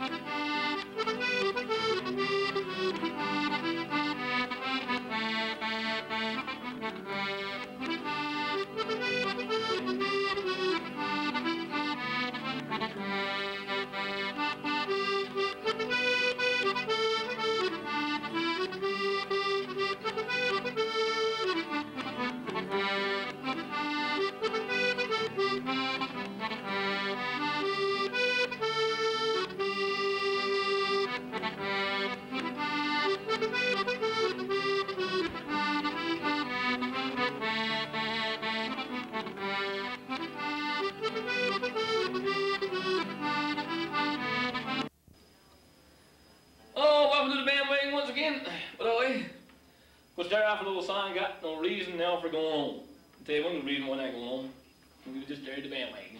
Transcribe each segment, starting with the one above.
Oh, welcome to the bandwagon once again. But anyway, we'll start off with a little song, Got No Reason Now for Going Home. I'll tell you one reason why not going home. We just started the bandwagon.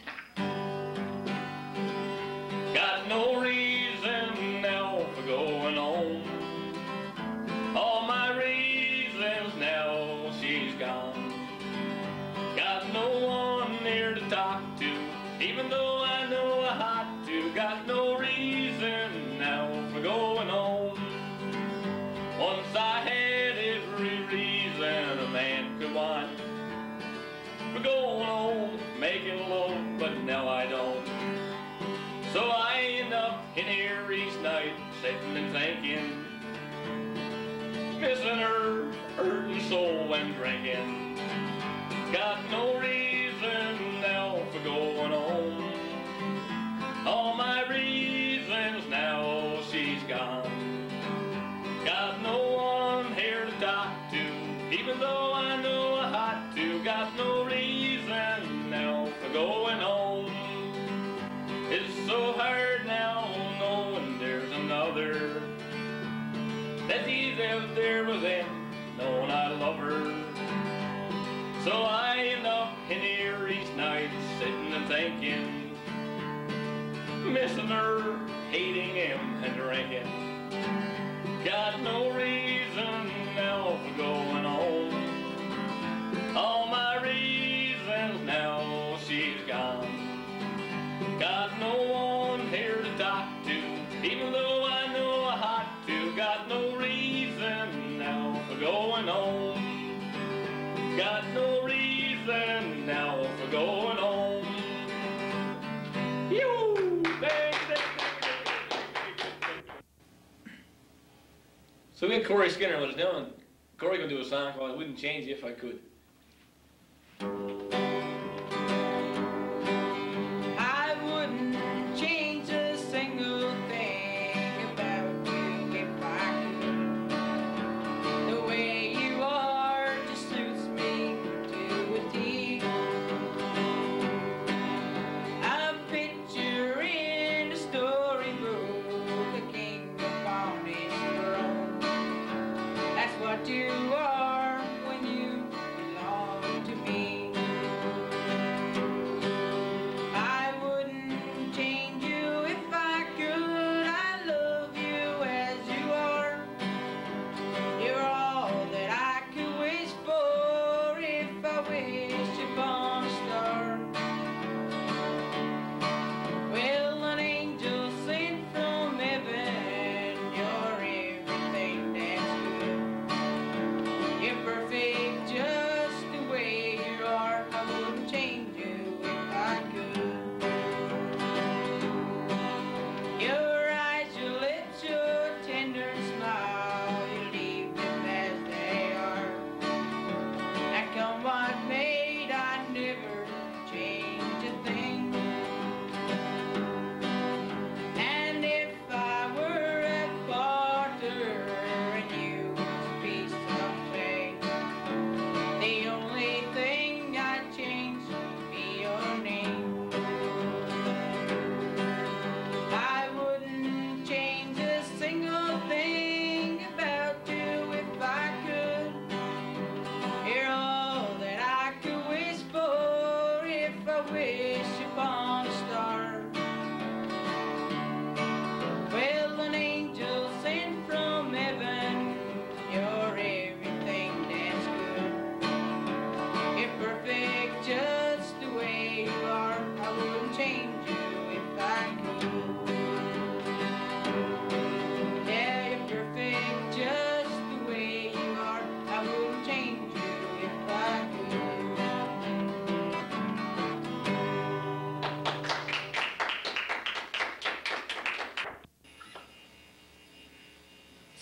Got no reason now for going home. All my reasons now she's gone. Got no one here to talk to, even though I know I ought to. Got no reason now for going home. Once I had every reason a man could want for going home, making love, but now I don't. So I end up in here each night, sitting and thinking, missing her, hurting soul and drinking. Got no reason now for going home. All my reasons now she's gone. Got no one here to talk to, even though I know I ought to. Got no reason now for going home. It's so hard now knowing there's another, that he's out there with them, knowing I love her. So I end up in here each night, sitting and thinking, missing her, hating him and drinking. Got no reason now for going home. All my reasons now she's gone. Got no one here to talk to, even though I know I ought to. Got no reason now for going home. Got no reason now for going home. Yoo! So we had Corey Skinner with us now, and Corey can do a song called I Wouldn't Change You If I Could. I wouldn't change a single thing about you if I could. The way you are just suits me to a T. I'm picturing a storybook, a kingdom on its throne. That's what you are when you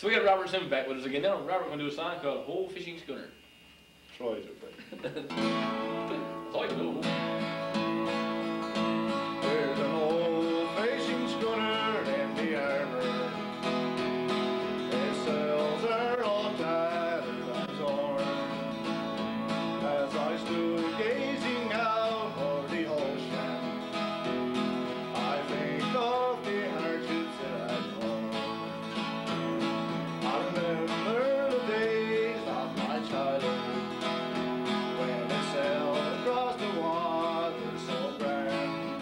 So we got Robert Simmons back with us again. Now Robert going to do a song called Whole Fishing Schooner. Try to, but That's all you know. there's an old fishing schooner in the harbor. Its sails are all tattered and torn. As I stood gazing out over the ocean, I think of the hardships that I've borne. I remember the days of my childhood when I sailed across the water so grand,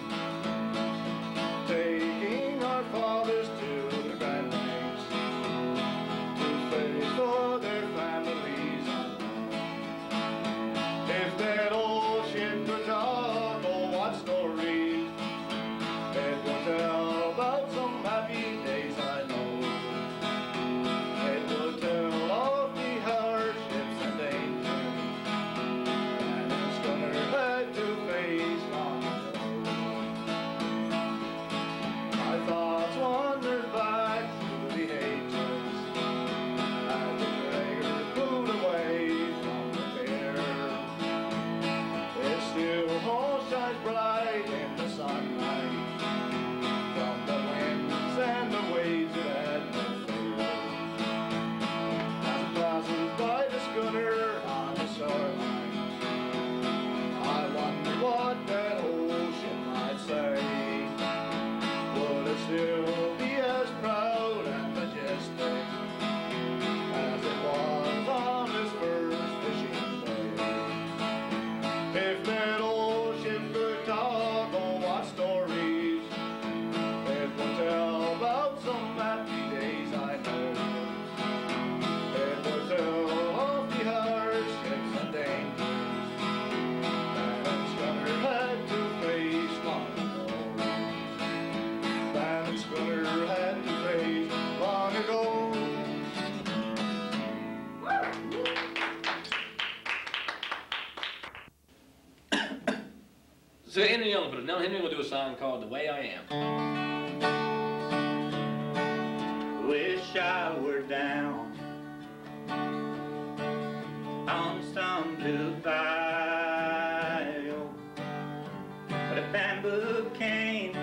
taking our fathers to the Grand Banks to fish for their families on land. If that old ship could talk, oh what stories it would tell about some happy days I know. It would tell of the hardships and dangers and the schooner had to face long ago. My thoughts wandered back through the ages as the dragger pulled away from the pier. It still all shines bright in the sunlight from the winds and the waves it had no fear. As it passes by the schooner on the shoreline, I wonder what that ocean might say. Would it still be as proud and majestic as it was on its first fishing day? If that old ship could talk, oh what stories it would tell about some happy days I know. It would tell of the hardships and dangers that a schooner had to face long ago. That a schooner had to face long ago. So Henry Young put it. Now Henry will do a song called The Way I Am. Wish I were down on some blue bayou, but a bamboo cane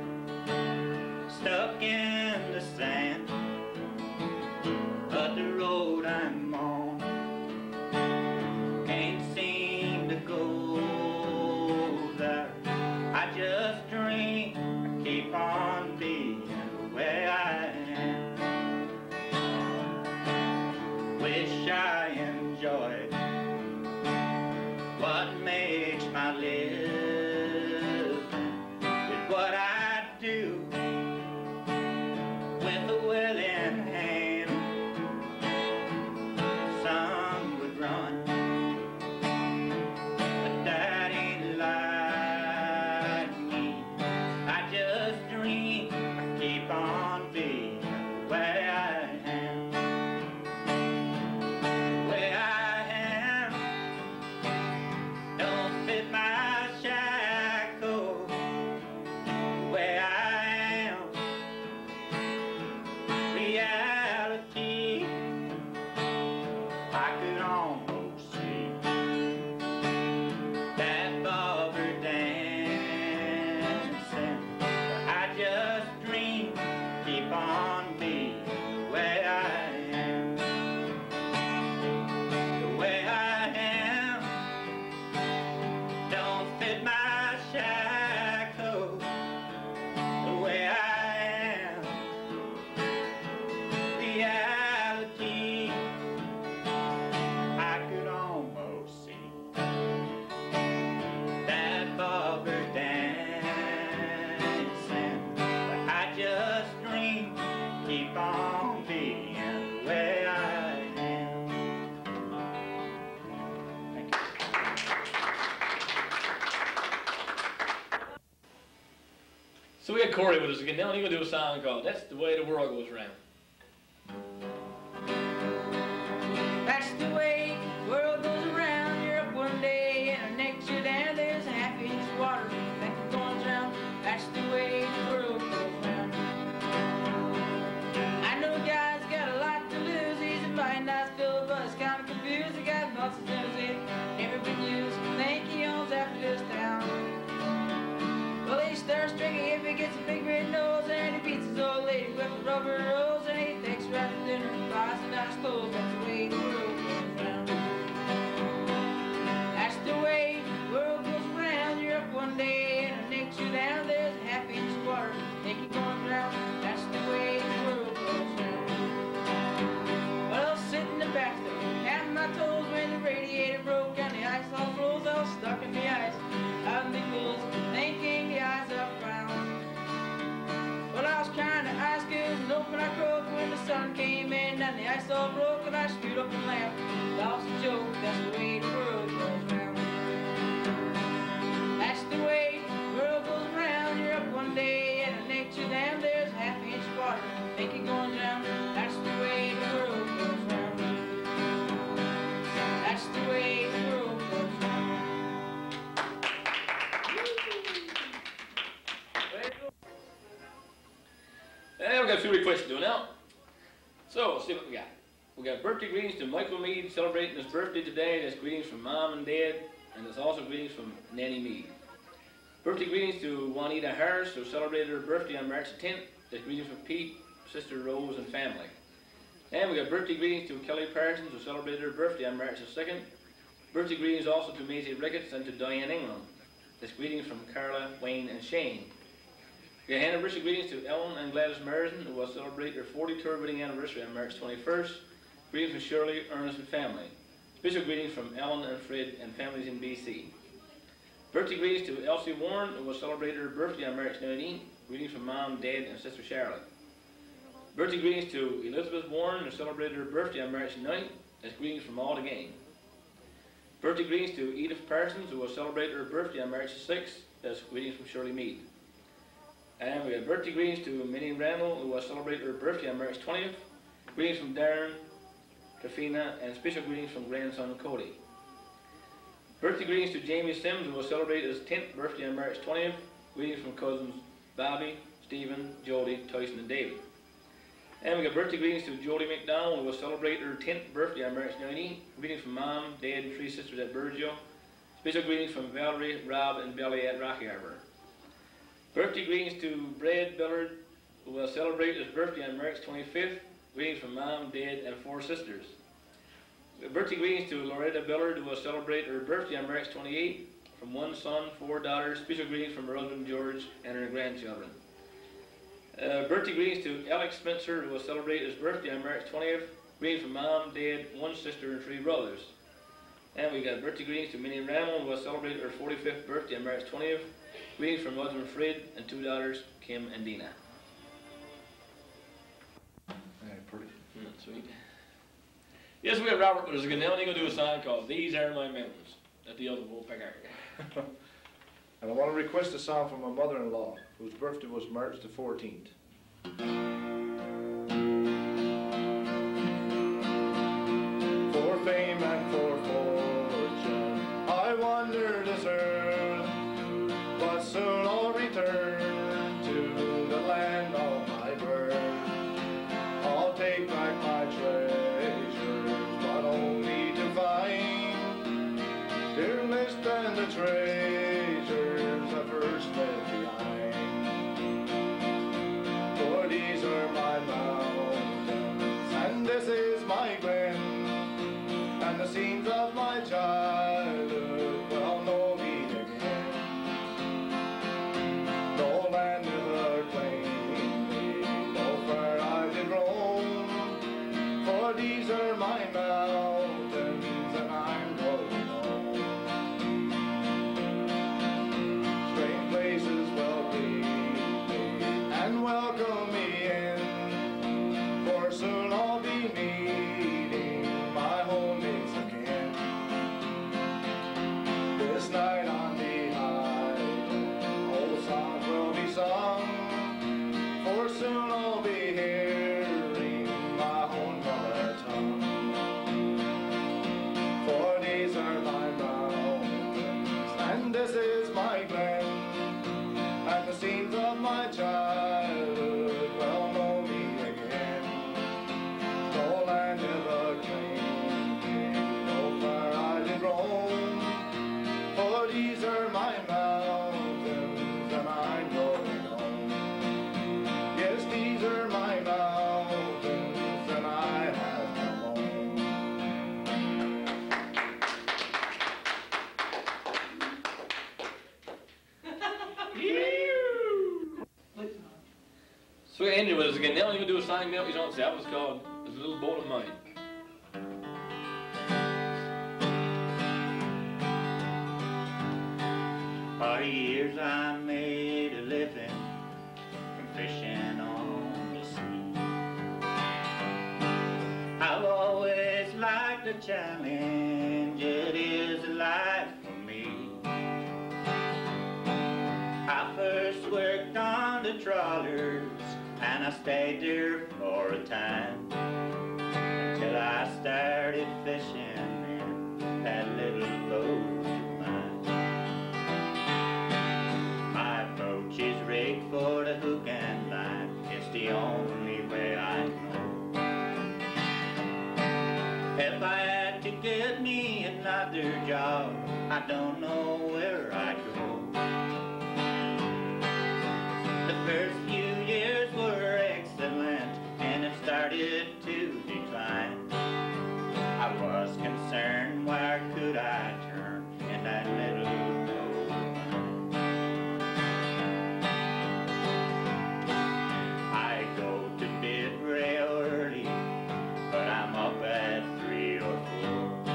stuck in the sand. But the road I'm on can't seem to go there. I just dream, I keep on being the way I am. Wish I enjoyed what makes my living with what I do with a willing hand. Some would run, but that ain't like me. I just dream, I keep on being the way I am. The way I am don't fit my shackles. The way I am, reality, I could almost see that bobber dancing, but I just dream, keep on being the way I am. The way I am don't fit my shackles. The way I am, reality, I could almost see that bobber dancing, but I just dream, keep on being the way I am. Thank you. So we got Corey with us again. Now he's going to do a song called That's the Way the World Goes Round. That's the way the world goes around. You're up one day and the next you're down. There's a half inch of water that you're going to drown. That's the way the world goes round. I know guys got a lot to rubber rolls and 8 eggs wrapped for dinner, pies and nice clothes. That's the way the world goes round. That's the way the world goes round. You're up one day and the next you're down. There's a half inch of water, think you're going drown. That's the way the world goes round. Well, I'll sit in the bathtub, counting my toes when the radiator broke and the ice all froze. I was stuck in the ice, out in the clothes, thinking the eyes up round. Well, I was trying to ice cubes and open I croaked when the sun came in and the ice all broke and I screwed up and laughed. That was a joke, that's the way the world goes round. That's the way the world goes round. You're up one day and the next you're down. There's a half inch of water, think you're going down. That's the way the world goes round. That's the way the world goes round. And we've got a few requests to do now. So, let's see what we got. We got birthday greetings to Michael Mead celebrating his birthday today. That's greetings from Mom and Dad, and there's also greetings from Nanny Mead. Birthday greetings to Juanita Harris, who celebrated her birthday on March 10th. That's greetings from Pete, Sister Rose, and family. And we got birthday greetings to Kelly Parsons, who celebrated her birthday on March 2nd. Birthday greetings also to Maisie Ricketts and to Diane Ingram. That's greetings from Carla, Wayne, and Shane. We got anniversary greetings to Ellen and Gladys Meriden, who will celebrate their 43rd wedding anniversary on March 21st. Greetings from Shirley, Ernest, and family. Special greetings from Ellen and Fred and families in BC. Birthday greetings to Elsie Warren, who will celebrate her birthday on March 19th. Greetings from Mom, Dad, and Sister Charlotte. Birthday greetings to Elizabeth Warren, who celebrated her birthday on March 9th. That's greetings from all the gang. Birthday greetings to Edith Parsons, who will celebrate her birthday on March 6th. That's greetings from Shirley Mead. And we have birthday greetings to Minnie Randall, who will celebrate her birthday on March 20th. Greetings from Darren, Trafina, and special greetings from grandson Cody. Birthday greetings to Jamie Sims, who will celebrate his 10th birthday on March 20th. Greetings from cousins Bobby, Stephen, Jody, Tyson, and David. And we got birthday greetings to Jody McDonald, who will celebrate her 10th birthday on March 19th. Greetings from Mom, Dad, and 3 sisters at Burgeo. Special greetings from Valerie, Rob, and Billy at Rocky Harbor. Birthday greetings to Brad Billard, who will celebrate his birthday on March 25th. Greetings from Mom, Dad, and 4 sisters. Birthday greetings to Loretta Billard, who will celebrate her birthday on March 28th. From 1 son, 4 daughters. Special greetings from her husband George and her grandchildren. Birthday greetings to Alex Spencer, who will celebrate his birthday on March 20th. Greetings from Mom, Dad, 1 sister, and 3 brothers. And we got birthday greetings to Minnie Ramel, who will celebrate her 45th birthday on March 20th. Greetings from husband Fred and 2 daughters, Kim and Dina. Hey, pretty. Sweet. Yes, we got Robert with us again now, and he's going to do a song called These Are My Mountains at the other Woolpack. And I want to request a song from my mother-in-law, whose birthday was March the 14th. For fame and for fortune, I wander this earth, but soon I'll return to the land of my birth. I'll take back my treasures, but only to find dear list and the treasures I first left behind. For these are my mountains, and this is my glen, and the scenes of my childhood will know me again. No land ever claimed me, no far I did roam, for these are my mountains, and I'm going home. Strange places will greet me and welcome me in, for soon I'll be meeting my homemates again. This night on the highway, old songs will be sung, for soon I'll be hearing my own mother tongue. For these are my mountains, and this is my glen, and the scenes of my childhood will know me again. No land ever claimed me, no far I did roam, for these are my mountains, and I'm going home. Yes, these So we ended with us again. Now you do a song now. You don't say that was called "There's a Little Boat of Mine." 40 years I made a living from fishing on the sea. I've always liked a challenge, it is life for me. I first worked on the trawlers and I stayed there for a time until I started fishing in that little boat of mine. My approach is rigged for the hook and line, it's the only way I know. If I had to get me another job, I don't know where I'd go. The first few years were excellent and it started to decline. I was concerned, where could I turn in that little boat of mine? I go to bed real early, but I'm up at 3 or 4.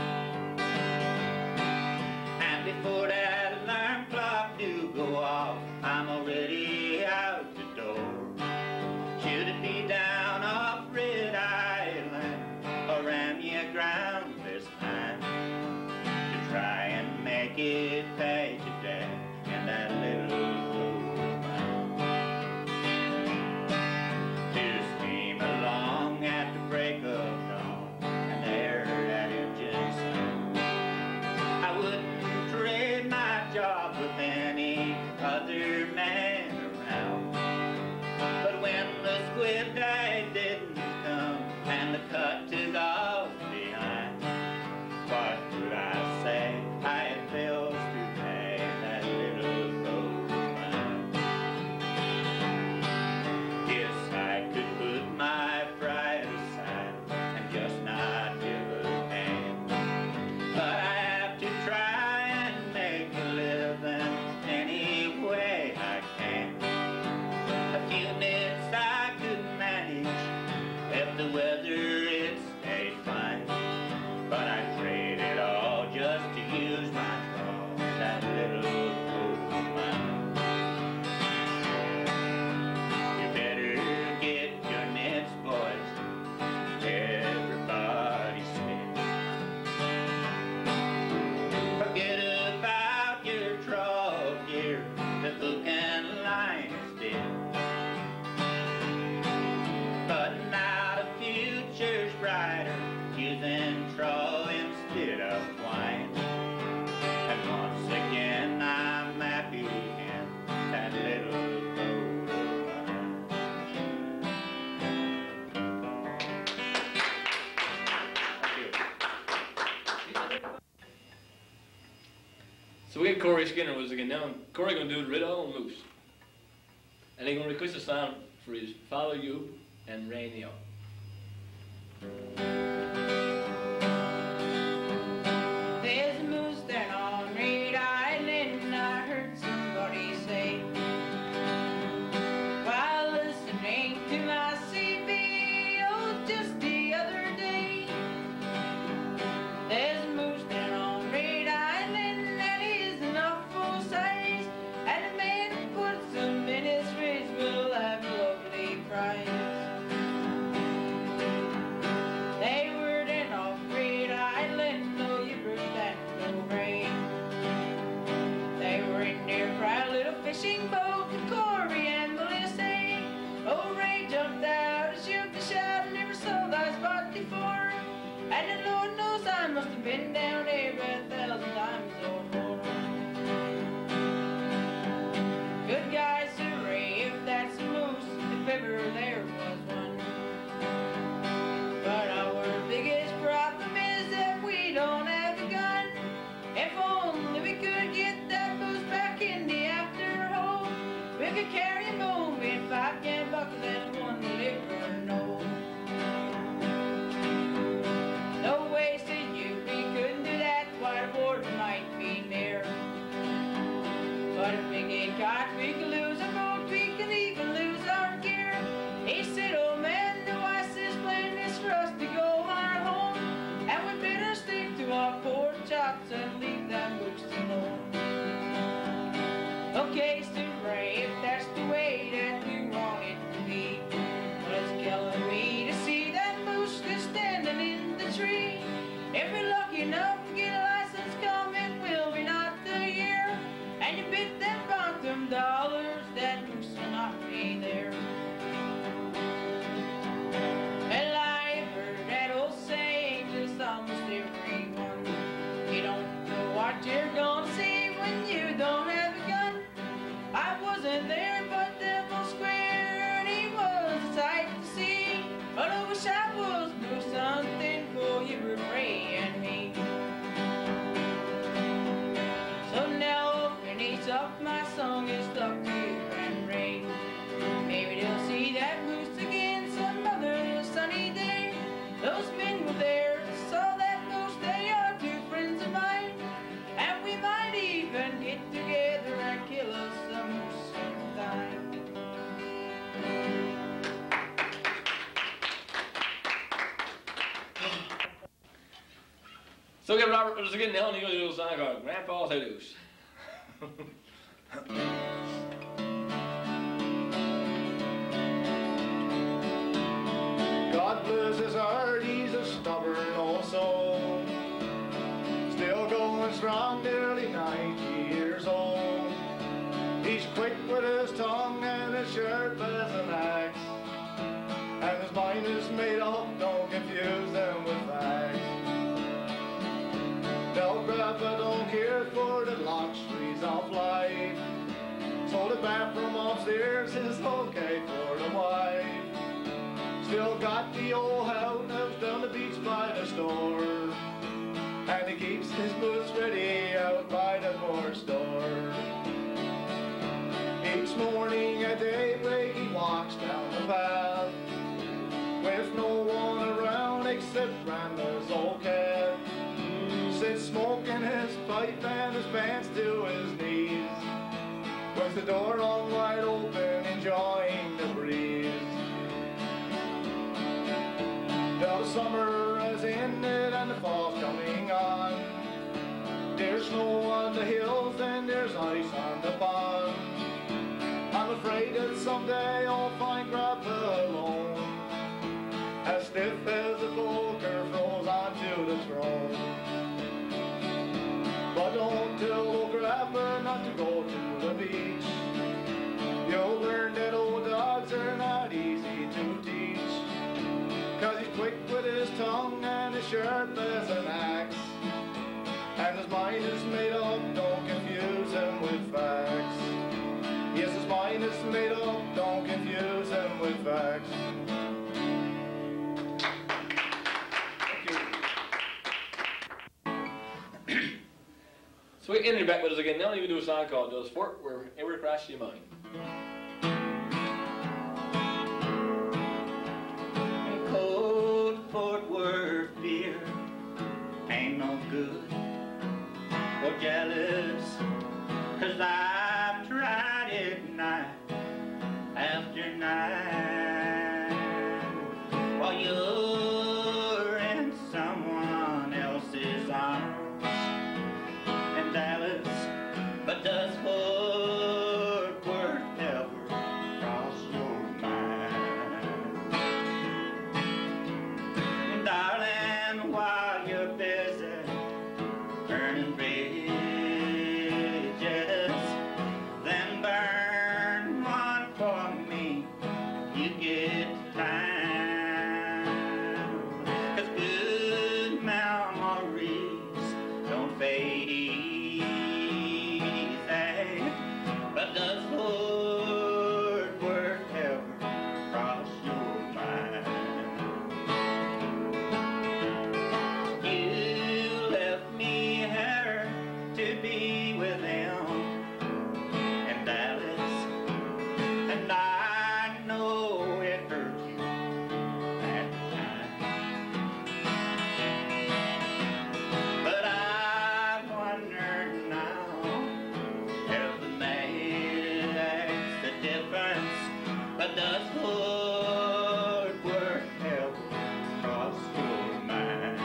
And before that alarm clock do go off, I'm already out the door. Should it be down off Red Island or am you aground this time to try and make it pay today in that little boat of mine? To steam along at the break of dawn and there that engine sound. I wouldn't trade my job with any other man around. But when the squid day didn't come and the cut took off behind, what could I say? I had bills to pay in that little boat of mine. Yes, I could put my pride aside and just not give a damn, but I have to try and make a living any way I can. A few nights I could manage if the weather it stayed fine, but I trade it all just to use my trawl in that little boat of mine. You better get your nets, boys, everybody said. Forget about your trawl gear, the hook and line is dead. But now the future's brighter, using trawl instead of twine. And once again I'm happy in that little boat of mine. So we had Corey Skinner was again now. Corey gonna do Red Island Moose, and he gonna request a song for his Follow You and Rain Out. There's a moose down on Red Island, I heard somebody say, while listening to my CB just the other day. There's a moose down on Red Island that is an awful size, and a man who puts them in his fridge will have a lovely prize. They were down off Red Island, though you brew that no rain. They were in their proud little fishing boat, the Corey and the Lissay. Oh, Ray jumped out and shook the shot, never saw that spot before. And the Lord knows I must have been down there 1,000 times or more. Good guy, Sir Ray, if that's a moose, if ever there was one. But our biggest problem is that we don't have a gun. If only we could get that moose back in the after hole, we could carry him home in 5 can buckles and 1 liquor no. No way, said you, we couldn't do that. So get Robert was again now and he goes to a little song called Grandpa's House. God bless his heart, he's a stubborn old soul. Still going strong, nearly 90 years old. He's quick with his tongue and as sharp as an axe. And his mind is made up, don't confuse them with facts. Del Grandpa don't care for the luxuries of life. So the bathroom upstairs is okay for the wife. Still got the old house down the beach by the store. And he keeps his boots ready out by the board store. Each morning at daybreak he walks down the path, with no one around except Grandma's old cat. Sits smoking his pipe and his pants to his knees, with the door on wide open enjoying the breeze. Now the summer has ended and the fall's coming on. There's snow on the hills and there's ice on the pond. I'm afraid that someday I'll find Grandpa alone, as stiff as a poker froze onto the throne. But don't tell old Grandpa not to go to the beach. You'll learn that old dogs are not easy to teach. 'Cause he's quick with his tongue and as sharp as an axe. And his mind is made up, don't confuse him with facts. Yes, his mind is made up, don't confuse him with facts. Thank you. So we ended back with us again. Now you can do a song called Does Fort Wherever Cross Your Mind. Cold Fort Worth beer ain't no good or jealous, 'cause I've tried it night after night while you're in someone else's arms in Dallas. But does Fort Worth ever cross your mind? Darling, while you're busy burning bridges, then burn one for me if you get time. 'Cause good memories don't fade easy. But does Fort Worth ever cross your mind? You left me here to be with him in Dallas, and I know it hurt you at the time. But I wonder now if the man makes the difference. But does Fort Worth ever cross your mind?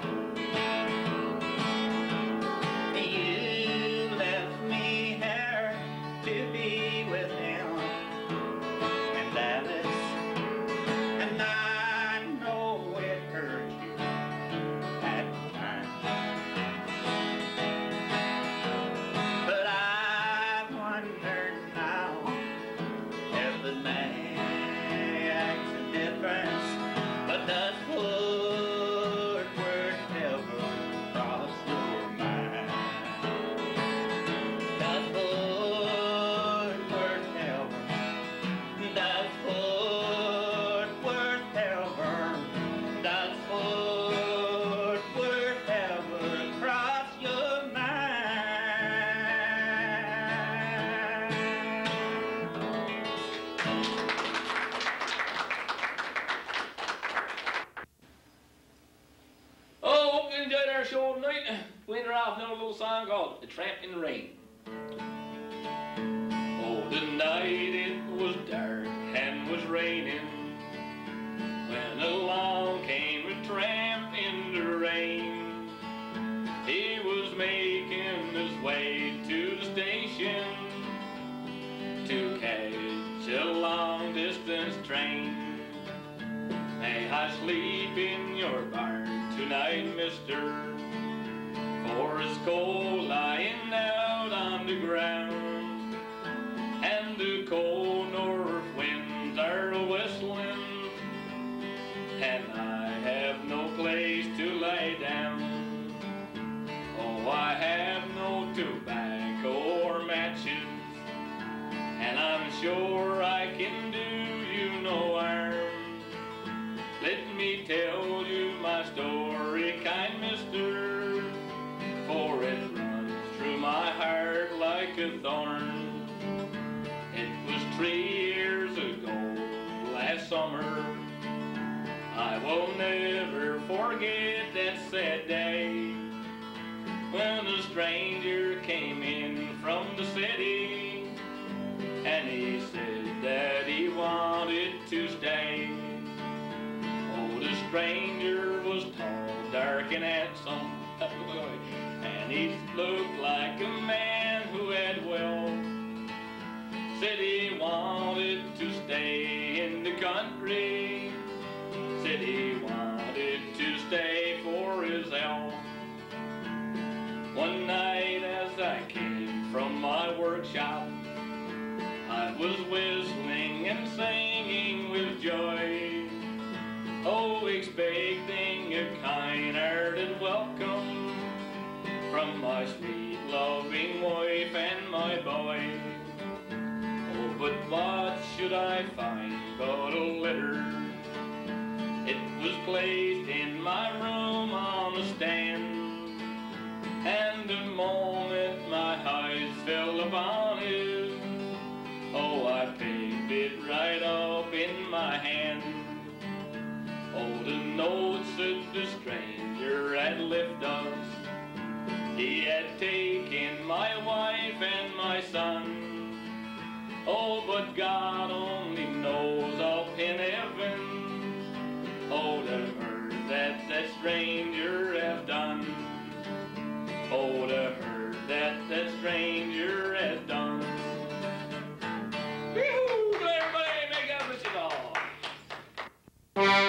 You left me here to be with him in Dallas, and I know it hurt you at the time. But I wonder now if the man makes a difference. But does Fort Worth ever cross your mind? Does Fort Worth ever? Does Fort Worth ever? Does Fort Worth ever cross your mind? Oh, hope you enjoyed our show tonight. We ended off with a little song called The Tramp in the Rain. Oh, the night it was dark and was raining, when along came a tramp in the rain. sleep in your barn tonight, mister, for it's cold lying out on the ground, and the cold north winds are whistling, and I have no place to lie down. Oh, I have no tobacco or matches, and I'm sure I can do you no harm. Let me tell you my story, kind mister, for it runs through my heart like a thorn. It was 3 years ago, last summer. I will never forget that sad day when a stranger came in from the city, and he said that he wanted to stay. Oh, the stranger was tall, dark, and handsome, and he looked like a man who had wealth. Said he wanted to stay in the country, said he wanted to stay for his health. One night as I came from my workshop, I was whistling and singing with joy, oh, expecting a kind-hearted welcome from my sweet loving wife and my boy. Oh, but what should I find but a letter? It was placed in my room on a stand, and the moment my eyes fell upon it, oh, I picked it right up in my hand. Oh, the note said the stranger had left us. He had taken my wife and my son. Oh, but God only knows up in heaven, oh, the hurt that that stranger have done. Oh, the hurt that that stranger has done. Woo-hoo! Everybody make up with it all.